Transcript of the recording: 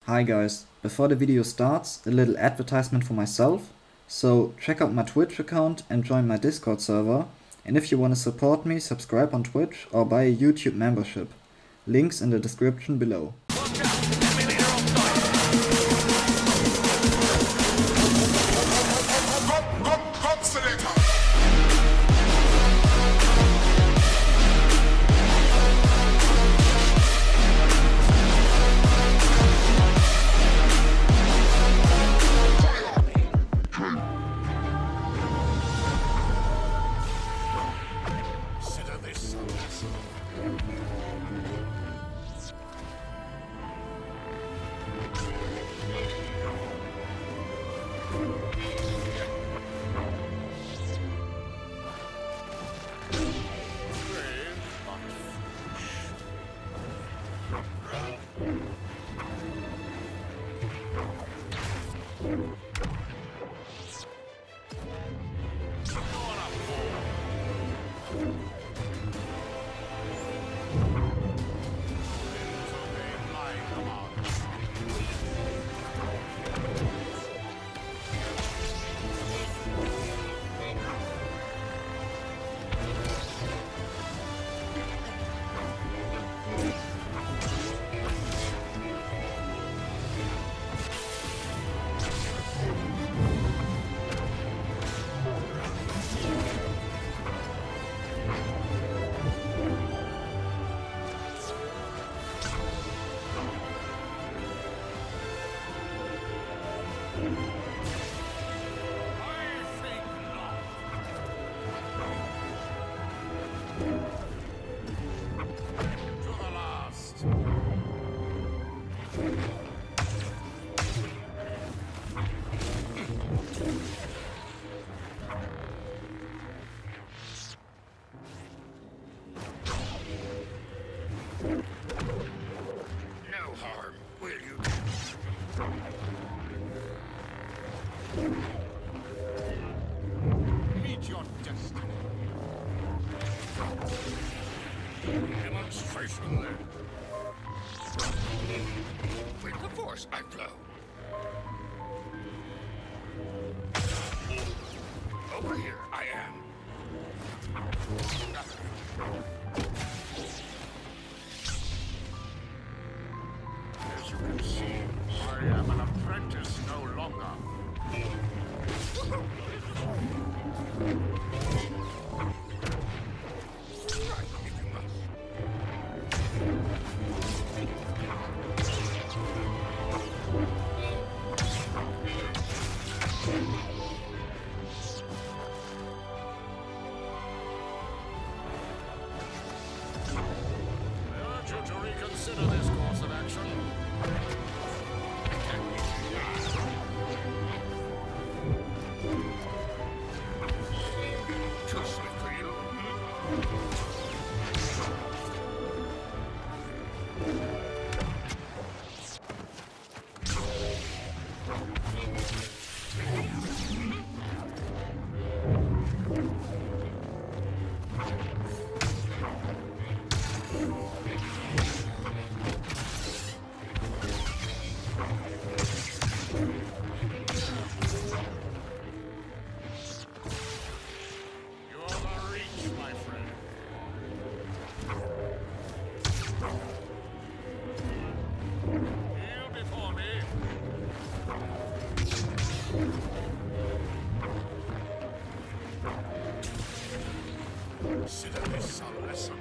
Hi guys, before the video starts, a little advertisement for myself. So check out my Twitch account and join my Discord server. And if you want to support me, subscribe on Twitch or buy a YouTube membership. Links in the description below. No harm, will you? Meet your destiny. Demonstration then. With the force I flow. Over here I am. As you can see, I am an apprentice no longer. Strike if you must. I urge you to reconsider this course of action. Too swift for you. You're the reach, my friend. Kneel before me. Consider this a lesson.